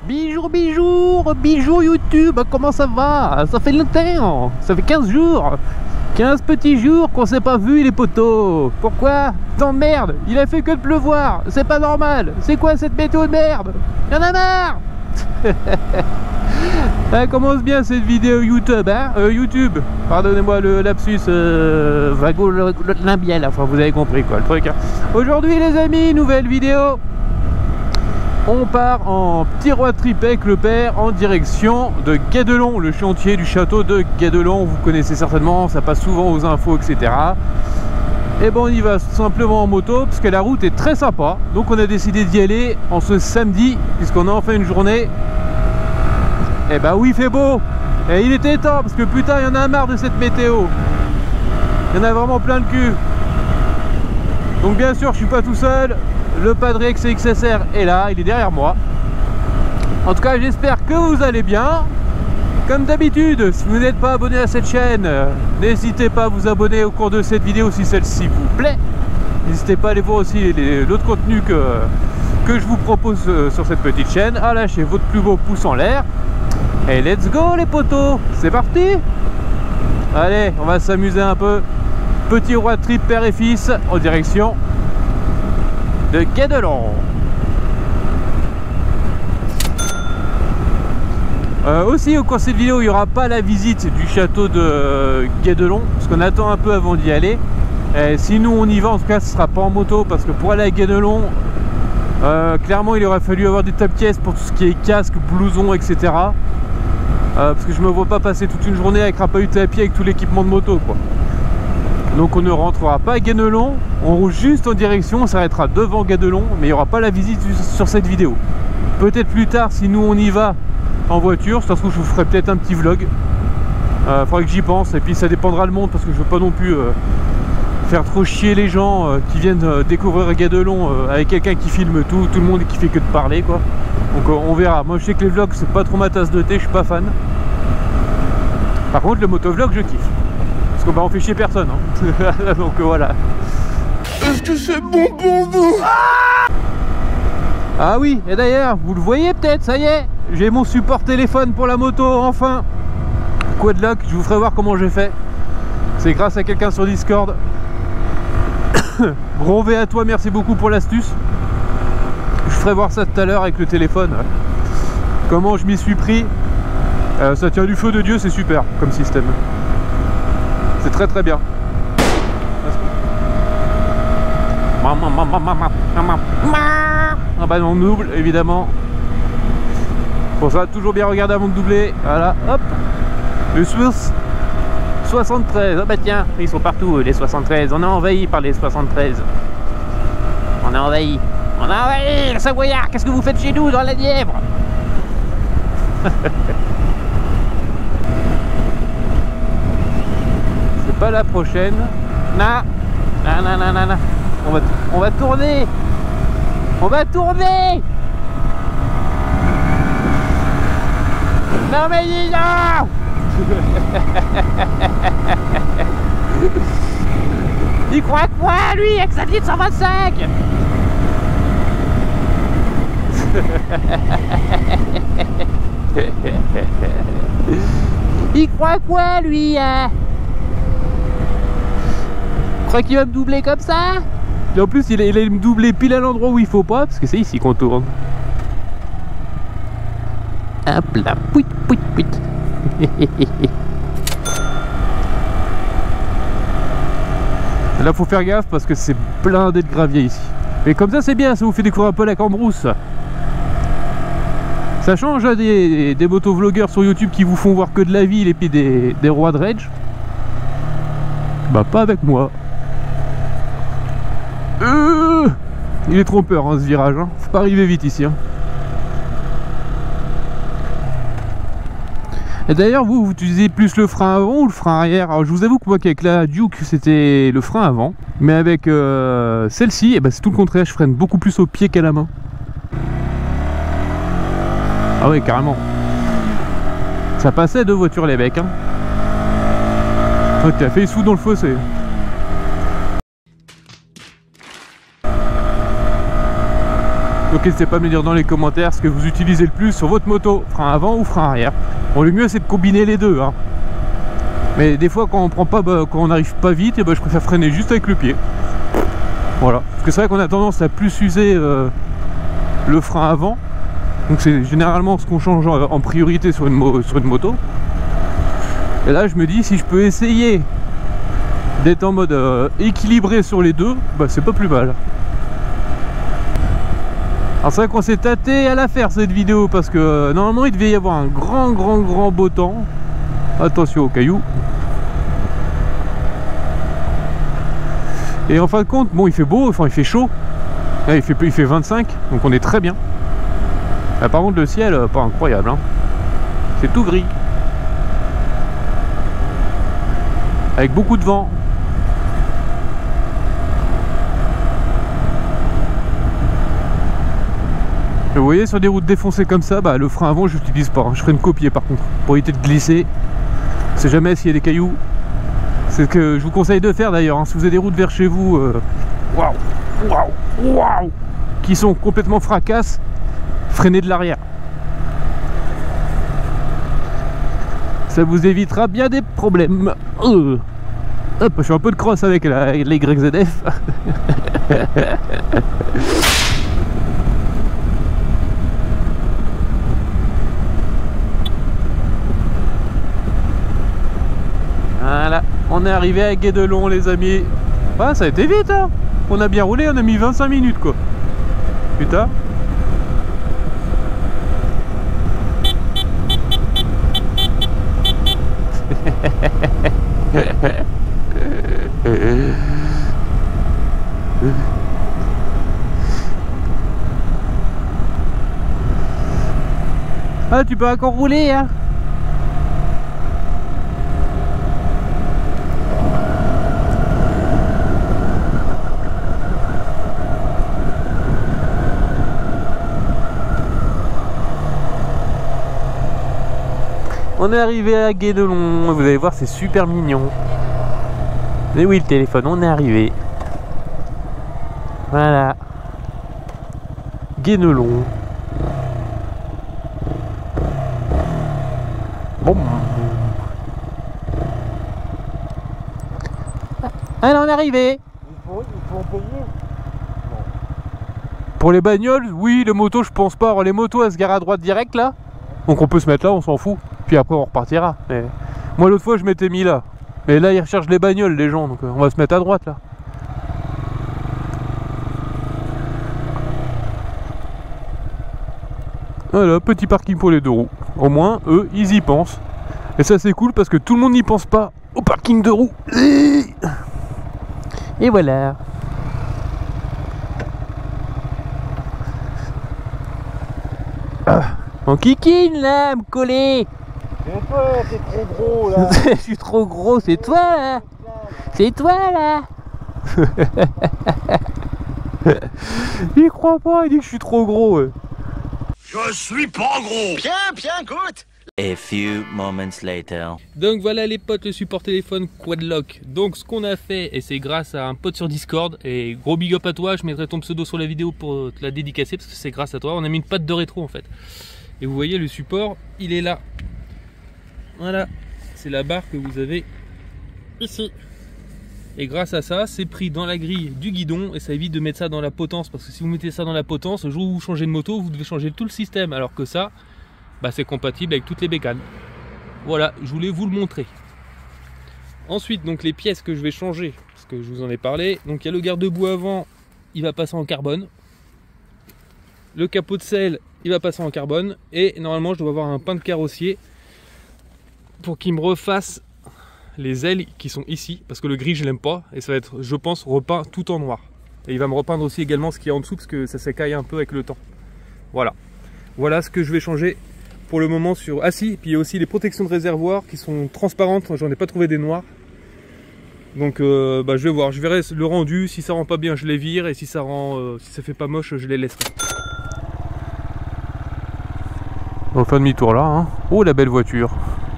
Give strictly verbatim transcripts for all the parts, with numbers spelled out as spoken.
Bijou, bijou, bijou YouTube, comment ça va? Ça fait longtemps, ça fait quinze jours, quinze petits jours qu'on s'est pas vu les potos. Pourquoi? T'emmerde, il a fait que de pleuvoir, c'est pas normal. C'est quoi cette météo de merde? Y'en a marre. Elle commence bien cette vidéo YouTube, hein, euh, YouTube, pardonnez-moi le lapsus euh, vago limbiel, enfin vous avez compris quoi le truc, hein. Aujourd'hui les amis, nouvelle vidéo. On part en petit road trip avec le père en direction de Guédelon, le chantier du château de Guédelon. Vous connaissez certainement, ça passe souvent aux infos, et cetera. Et bon, on y va simplement en moto parce que la route est très sympa. Donc on a décidé d'y aller en ce samedi puisqu'on a enfin une journée. Et bah oui, il fait beau. Et il était temps parce que putain, il y en a marre de cette météo. Il y en a vraiment plein le cul. Donc bien sûr, je suis pas tout seul. Le Padre X X S R est là, il est derrière moi. En tout cas, j'espère que vous allez bien. Comme d'habitude, si vous n'êtes pas abonné à cette chaîne, n'hésitez pas à vous abonner au cours de cette vidéo si celle-ci vous plaît. N'hésitez pas à aller voir aussi l'autre contenu que, que je vous propose sur cette petite chaîne. À lâcher votre plus beau pouce en l'air. Et let's go les potos, c'est parti. Allez, on va s'amuser un peu. Petit road trip père et fils en direction de Guédelon. Euh, aussi au cours de cette vidéo il n'y aura pas la visite du château de euh, Guédelon parce qu'on attend un peu avant d'y aller. Et si nous on y va, en tout cas ce sera pas en moto parce que pour aller à Guédelon euh, clairement il aurait fallu avoir des top caisses pour tout ce qui est casque, blouson, etc. euh, parce que je me vois pas passer toute une journée avec rapahuter à pied avec tout l'équipement de moto quoi. Donc on ne rentrera pas à Guédelon, on roule juste en direction, on s'arrêtera devant Guédelon, mais il n'y aura pas la visite sur cette vidéo. Peut-être plus tard si nous on y va en voiture, ça se trouve je vous ferai peut-être un petit vlog. Il euh, faudrait que j'y pense, et puis ça dépendra le monde parce que je veux pas non plus euh, faire trop chier les gens euh, qui viennent euh, découvrir Guédelon euh, avec quelqu'un qui filme tout, tout le monde et qui fait que de parler quoi. Donc euh, on verra. Moi je sais que les vlogs c'est pas trop ma tasse de thé, je suis pas fan. Par contre le motovlog je kiffe. Parce qu'on bah, on fait chier personne hein. Donc euh, voilà. Est-ce que c'est bon pour vous? Ah oui, et d'ailleurs vous le voyez peut-être, ça y est, j'ai mon support téléphone pour la moto enfin. Quoi de luck, je vous ferai voir comment j'ai fait. C'est grâce à quelqu'un sur Discord. Gros V à toi, merci beaucoup pour l'astuce. Je ferai voir ça tout à l'heure avec le téléphone. Comment je m'y suis pris. euh, Ça tient du feu de Dieu, c'est super comme système. C'est très très bien. Ah bah non, on double évidemment. Pour ça, toujours bien regarder avant de doubler. Voilà, hop. Le Swiss soixante-treize. Ah bah tiens, ils sont partout les soixante-treize. On est envahi par les soixante-treize. On est envahi. On a envahi le Savoyard. Qu'est-ce que vous faites chez nous dans la Nièvre? Pas la prochaine. Non. Non, non, non, non, non. On va, on va tourner. On va tourner. Non mais dis non. Il croit quoi lui avec sa petite cent vingt-cinq? Il croit quoi lui hein? Je crois qu'il va me doubler comme ça. Et en plus il allait me doubler pile à l'endroit où il faut pas parce que c'est ici qu'on tourne. Hop là, pouit pouit pouit. Là faut faire gaffe parce que c'est blindé de gravier ici. Mais comme ça c'est bien, ça vous fait découvrir un peu la cambrousse. Ça change hein, des, des motovlogueurs sur YouTube qui vous font voir que de la ville et puis des, des rois de rage. Bah pas avec moi. Euh, il est trompeur hein, ce virage, hein. Faut pas arriver vite ici hein. Et d'ailleurs vous, vous utilisez plus le frein avant ou le frein arrière? Alors je vous avoue que moi avec la Duke c'était le frein avant. Mais avec euh, celle-ci eh ben, c'est tout le contraire, je freine beaucoup plus au pied qu'à la main. Ah oui carrément. Ça passait deux voitures les becs hein. Toi t'as fait sous dans le fossé. Donc n'hésitez pas à me dire dans les commentaires ce que vous utilisez le plus sur votre moto, frein avant ou frein arrière. Bon, le mieux c'est de combiner les deux, hein. Mais des fois quand on prend pas, bah, quand on n'arrive pas vite, et bah, je préfère freiner juste avec le pied. Voilà, parce que c'est vrai qu'on a tendance à plus user euh, le frein avant. Donc c'est généralement ce qu'on change en priorité sur une, mo sur une moto. Et là je me dis, si je peux essayer d'être en mode euh, équilibré sur les deux, bah c'est pas plus mal. Alors c'est vrai qu'on s'est tâté à la faire cette vidéo, parce que euh, normalement il devait y avoir un grand grand grand beau temps. Attention aux cailloux. Et en fin de compte, bon il fait beau, enfin il fait chaud. Là il fait, il fait vingt-cinq, donc on est très bien. Là, par contre le ciel, euh, pas incroyable, hein. C'est tout gris. Avec beaucoup de vent. Vous voyez, sur des routes défoncées comme ça, bah, le frein avant je l'utilise pas, hein. Je ferai une copier par contre, pour éviter de glisser. On sait jamais s'il y a des cailloux. C'est ce que je vous conseille de faire d'ailleurs, hein. Si vous avez des routes vers chez vous, waouh, waouh, waouh, qui sont complètement fracasses, freinez de l'arrière. Ça vous évitera bien des problèmes. Euh. Hop, je suis un peu de cross avec la, la Y Z F. Voilà, on est arrivé à Guédelon les amis. Ah, ça a été vite, hein. On a bien roulé, on a mis vingt-cinq minutes quoi. Putain. Ah, tu peux encore rouler, hein. On est arrivé à Guédelon, vous allez voir c'est super mignon. Et oui le téléphone, on est arrivé. Voilà. Guédelon. Bon. Alors on est arrivé. Il faut, il faut en payer. Non. Pour les bagnoles, oui, les motos je pense pas. Alors, les motos elles se garent à droite direct là. Donc on peut se mettre là, on s'en fout. Puis après on repartira. Mais moi l'autre fois je m'étais mis là. Mais là ils recherchent les bagnoles les gens, donc on va se mettre à droite là. Voilà, petit parking pour les deux roues. Au moins eux ils y pensent. Et ça c'est cool parce que tout le monde n'y pense pas au parking de roues. Et voilà. Ah, on kikine là, me coller. C'est toi, t'es trop gros là. Je suis trop gros, c'est toi là. C'est toi là. Il croit pas, il dit que je suis trop gros. Ouais. Je suis pas gros. Bien, bien, goûte. A few moments later. Donc voilà les potes, le support téléphone Quadlock. Donc ce qu'on a fait, et c'est grâce à un pote sur Discord, et gros big up à toi, je mettrai ton pseudo sur la vidéo pour te la dédicacer parce que c'est grâce à toi. On a mis une patte de rétro en fait. Et vous voyez le support, il est là. Voilà, c'est la barre que vous avez ici. Et grâce à ça, c'est pris dans la grille du guidon et ça évite de mettre ça dans la potence. Parce que si vous mettez ça dans la potence, le jour où vous changez de moto, vous devez changer tout le système. Alors que ça, bah, c'est compatible avec toutes les bécanes. Voilà, je voulais vous le montrer. Ensuite, donc les pièces que je vais changer, parce que je vous en ai parlé. Donc il y a le garde-boue avant, il va passer en carbone. Le capot de selle, il va passer en carbone. Et normalement, je dois avoir un pain de carrossier pour qu'il me refasse les ailes qui sont ici, parce que le gris je l'aime pas et ça va être, je pense, repeint tout en noir. Et il va me repeindre aussi également ce qu'il y a en dessous parce que ça s'écaille un peu avec le temps. Voilà, voilà ce que je vais changer pour le moment sur... Ah si, puis il y a aussi les protections de réservoir qui sont transparentes, j'en ai pas trouvé des noirs. Donc euh, bah, je vais voir, je verrai le rendu, si ça rend pas bien je les vire et si ça rend, euh, si ça fait pas moche je les laisserai. On va faire demi-tour là, hein. Oh la belle voiture.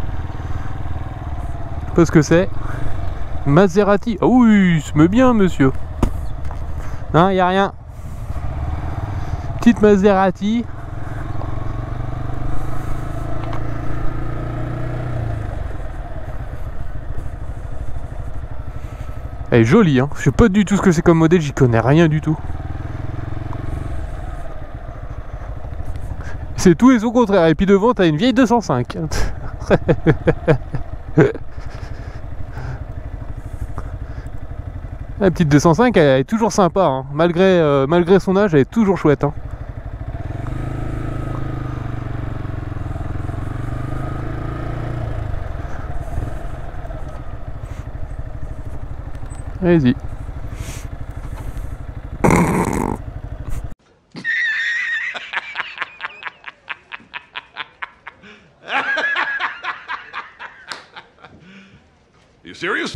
Ce que c'est Maserati. Ah oui, il se met bien monsieur. Non, il n'y a rien. Petite Maserati. Elle est jolie, hein. Je sais pas du tout ce que c'est comme modèle, j'y connais rien du tout. C'est tout et son contraire. Et puis devant, t'as une vieille deux cent cinq. La petite deux cent cinq, elle est toujours sympa, hein. Malgré, euh, malgré son âge, elle est toujours chouette, hein. Allez-y. You serious?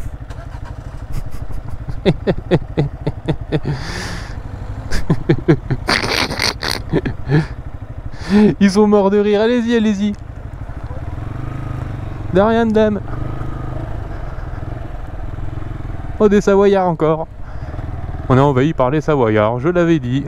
Ils sont morts de rire. Allez-y, allez-y. De rien de dame. Oh, des Savoyards encore. On est envahi par les Savoyards, je l'avais dit.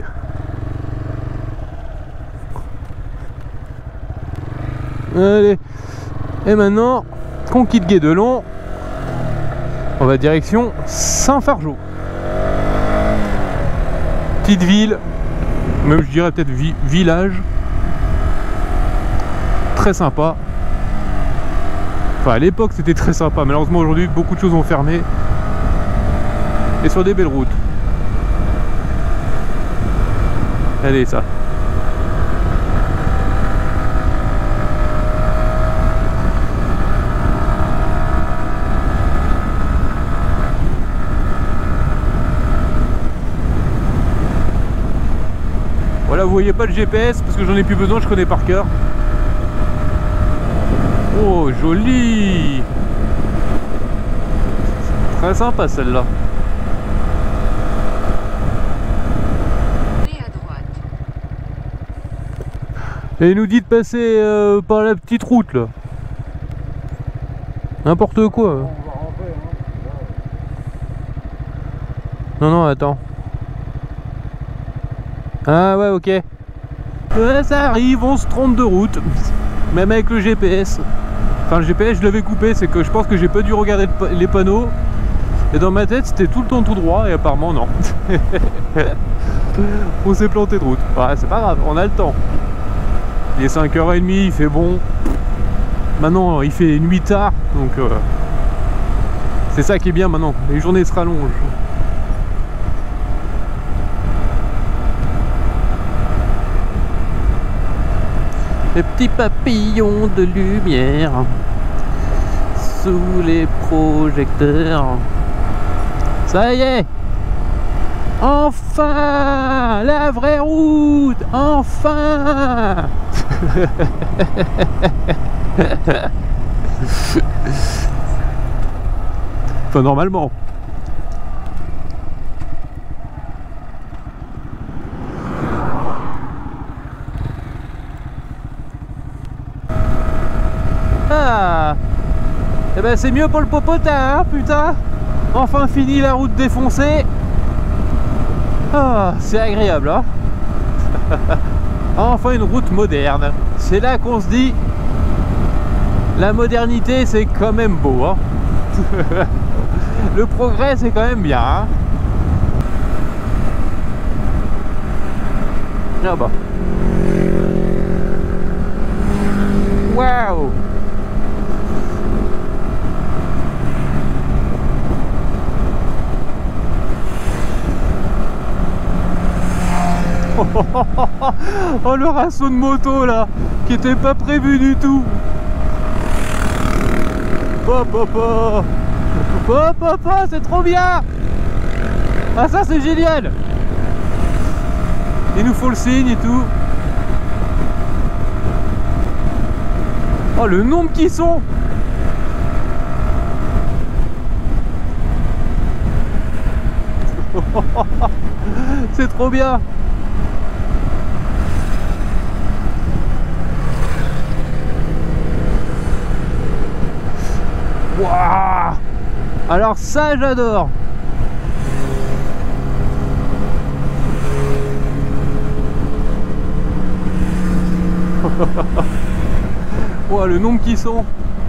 Allez. Et maintenant, qu'on quitte Guédelon, on va direction Saint-Fargeau. Petite ville, même je dirais peut-être vi village. Très sympa. Enfin, à l'époque c'était très sympa. Malheureusement aujourd'hui beaucoup de choses ont fermé. Et sur des belles routes. Allez, ça. Voilà, vous voyez pas le G P S parce que j'en ai plus besoin, je connais par cœur. Oh, joli! Très sympa celle-là. Et il nous dit de passer euh, par la petite route là. N'importe quoi. Non, non, attends. Ah ouais, ok. Ouais, ça arrive, on se trompe de route. Même avec le G P S. Enfin, le G P S, je l'avais coupé, c'est que je pense que j'ai pas dû regarder les panneaux. Et dans ma tête, c'était tout le temps tout droit, et apparemment, non. On s'est planté de route. Ouais, c'est pas grave, on a le temps. Il est cinq heures trente, il fait bon. Maintenant, il fait nuit tard, donc euh, c'est ça qui est bien maintenant. Les journées se rallongent. Les petits papillons de lumière sous les projecteurs. Ça y est, enfin la vraie route, enfin. Enfin, normalement. Ah, eh ben c'est mieux pour le popotin, hein, putain. Enfin fini la route défoncée. Ah, c'est agréable, hein. Enfin une route moderne. C'est là qu'on se dit, la modernité c'est quand même beau, hein. Le progrès c'est quand même bien, hein. Ah bah. Waouh. Oh, le rassaut de moto là, qui était pas prévu du tout. Hop hop hop. Hop hop hop, c'est trop bien. Ah, ça c'est génial. Il nous faut le signe et tout. Oh, le nombre qu'ils sont. C'est trop bien. Waouh! Alors ça j'adore. Oh, le nombre qui sont.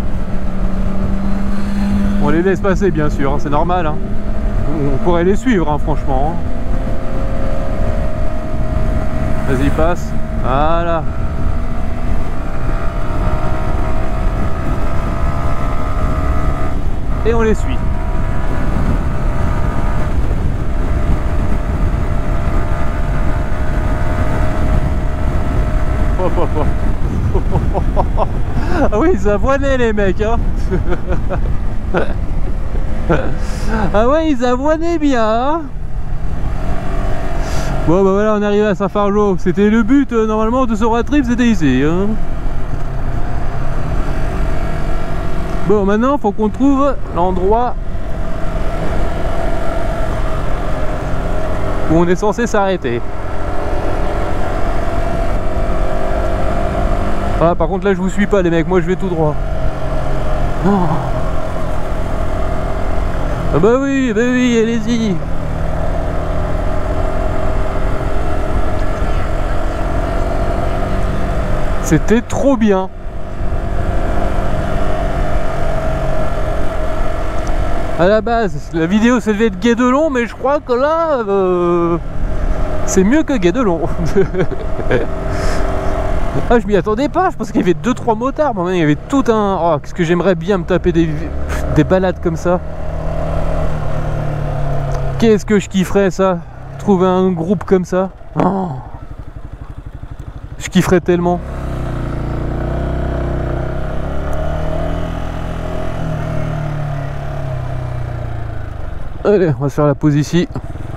On les laisse passer bien sûr, hein, c'est normal. Hein. On pourrait les suivre, hein, franchement. Hein. Vas-y, passe. Voilà. Et on les suit. Oh, oh, oh. Ah oui, ils avoinaient les mecs, hein. Ah ouais, ils avoinaient bien, hein. Bon bah voilà, on arrive à Saint-Fargeau. C'était le but euh, normalement de ce road trip, c'était ici, hein. Bon, maintenant faut qu'on trouve l'endroit où on est censé s'arrêter. Ah, par contre là je vous suis pas les mecs, moi je vais tout droit. Oh. Ah bah oui, bah oui, allez-y. C'était trop bien. À la base, la vidéo ça devait être Guédelon, mais je crois que là, euh, c'est mieux que Guédelon. Ah, je m'y attendais pas, je pensais qu'il y avait deux trois motards, mais il y avait tout un... Oh, qu'est-ce que j'aimerais bien me taper des, des balades comme ça. Qu'est-ce que je kifferais ça, trouver un groupe comme ça. Oh. Je kifferais tellement. Allez, on va se faire la pause ici.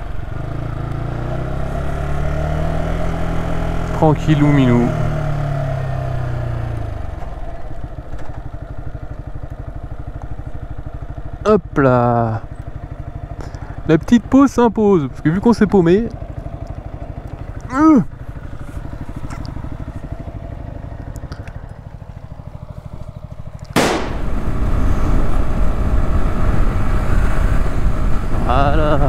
Tranquillou minou. Hop là. La petite pause s'impose, parce que vu qu'on s'est paumé... Euh Voilà.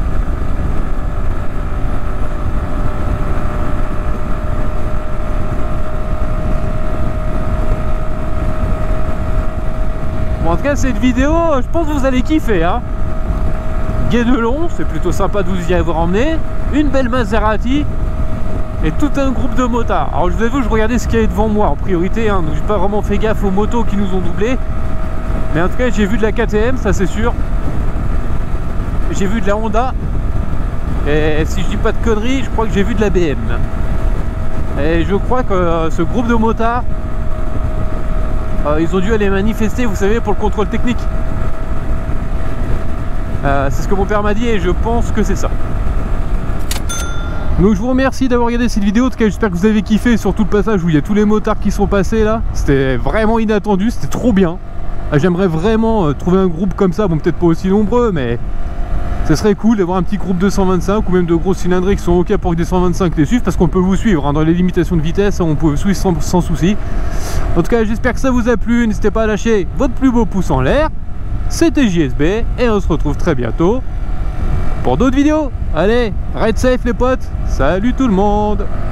Bon, en tout cas, cette vidéo, je pense que vous allez kiffer, hein. Guédelon, c'est plutôt sympa de vous y avoir emmené. Une belle Maserati et tout un groupe de motards. Alors je vous avoue, je regardais ce qu'il y avait devant moi en priorité, hein, donc j'ai pas vraiment fait gaffe aux motos qui nous ont doublés. Mais en tout cas, j'ai vu de la K T M, ça c'est sûr. J'ai vu de la Honda. Et si je dis pas de conneries, je crois que j'ai vu de la B M. Et je crois que euh, ce groupe de motards, euh, ils ont dû aller manifester, vous savez, pour le contrôle technique. Euh, c'est ce que mon père m'a dit et je pense que c'est ça. Donc je vous remercie d'avoir regardé cette vidéo. En tout cas, j'espère que vous avez kiffé, surtout le passage où il y a tous les motards qui sont passés là. C'était vraiment inattendu, c'était trop bien. J'aimerais vraiment euh, trouver un groupe comme ça, bon peut-être pas aussi nombreux, mais ce serait cool d'avoir un petit groupe de cent vingt-cinq ou même de grosses cylindrées qui sont ok pour que des cent vingt-cinq les suivent, parce qu'on peut vous suivre hein, dans les limitations de vitesse, on peut vous suivre sans, sans souci. En tout cas, j'espère que ça vous a plu. N'hésitez pas à lâcher votre plus beau pouce en l'air. C'était J S B et on se retrouve très bientôt pour d'autres vidéos. Allez, ride safe les potes, salut tout le monde.